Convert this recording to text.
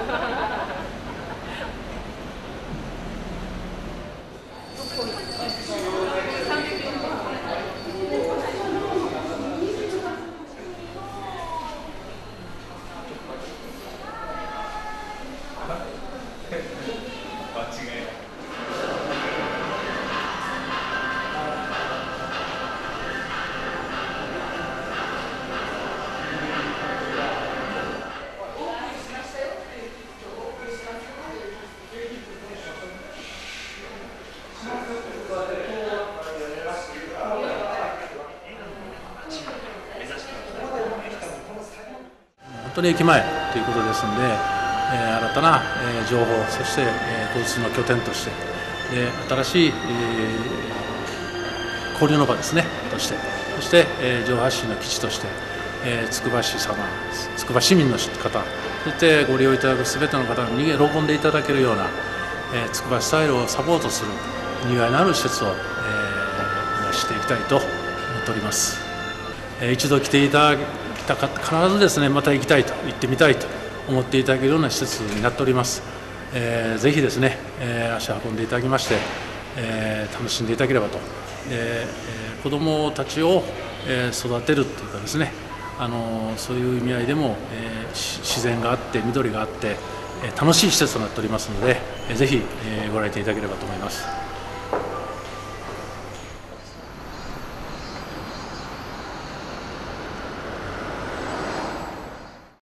本当に駅前ということですので、新たな情報、そして交通の拠点として、新しい交流の場ですねとして、そして情報発信の基地として、つくば市様、つくば市民の方、そしてご利用いただくすべての方に喜んでいただけるような、つくばスタイルをサポートするにぎわいのある施設を目指していきたいと思っております。一度来ていただきたかった必ずですね、また行きたいと、行ってみたいと思っていただけるような施設になっております。ぜひですね、足を運んでいただきまして、楽しんでいただければと。子どもたちを育てるというかですね、そういう意味合いでも自然があって緑があって楽しい施設となっておりますので、ぜひご来店いただければと思います。